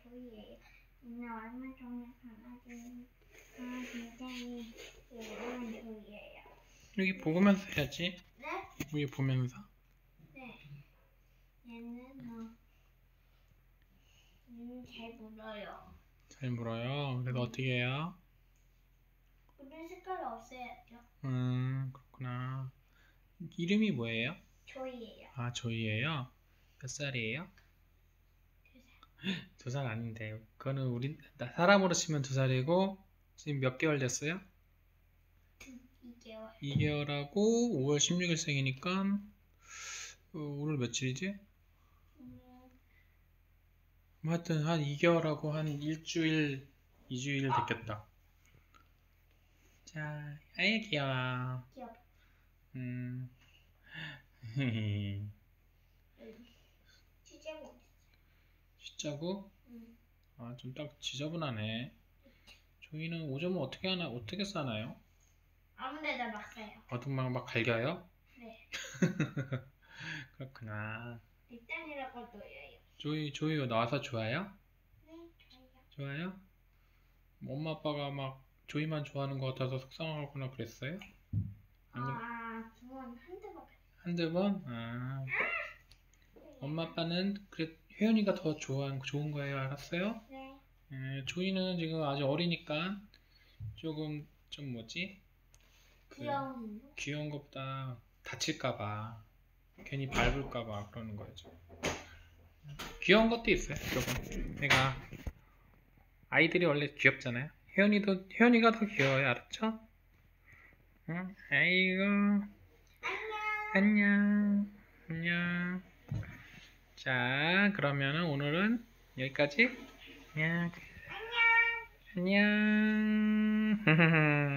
조이예요. 오늘 얼마 전에 굉장히 어려운 조이예요. 여기 보면서 해야지. 네? 여기 보면서. 네. 얘는 잘 물어요. 잘 물어요. 그래서 어떻게 해요? 물은 색깔을 없애야죠. 그렇구나. 이름이 뭐예요? 조이예요. 아, 조이예요? 몇 살이에요? 2살. 2살 아닌데. 그거는 사람으로 치면 2살이고, 지금 몇 개월 됐어요? 2개월. 2개월하고 5월 16일생이니까, 오늘 며칠이지? 하여튼 한 2개월하고 한 일주일, 2주일 됐겠다. 자, 아이 귀여워. 귀여워. 치제고. 진짜고? 응. 아, 좀 딱 지저분하네. 저희는 오줌을 어떻게 싸나요? 아무데나 막 써요. 어둠막 막 갈겨요? 네. 그렇구나. 일단이라고도 해요. 조이 나와서 좋아요? 네, 좋아요. 좋아요? 엄마 아빠가 막 조이만 좋아하는 것 같아서 속상하거나 그랬어요? 두 번, 한두 번. 한두 번? 엄마 아빠는 그래 혜연이가 더 좋은 거예요, 알았어요? 네. 조이는 지금 아직 어리니까 조금 좀 뭐지? 귀여운 것보다 다칠까봐 괜히 밟을까봐 그러는 거죠. 귀여운 것도 있어요, 조금. 내가 아이들이 원래 귀엽잖아요. 혜연이가 더 귀여워요, 알았죠? 응? 아이고. 안녕. 안녕. 자, 그러면은 오늘은 여기까지. 안녕. 안녕.